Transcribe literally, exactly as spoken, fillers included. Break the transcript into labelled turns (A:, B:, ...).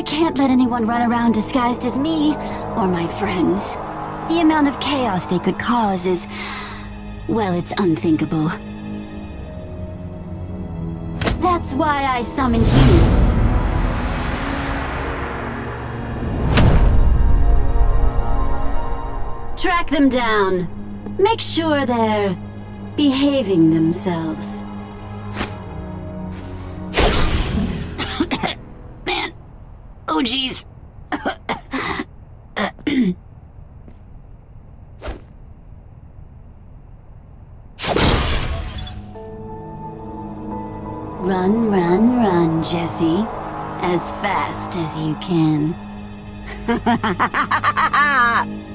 A: can't let anyone run around disguised as me, or my friends. The amount of chaos they could cause is... well, it's unthinkable. That's why I summoned you. Track them down. Make sure they're behaving themselves. Man. Oh, jeez. Run, run, run, Jesse. As fast as you can.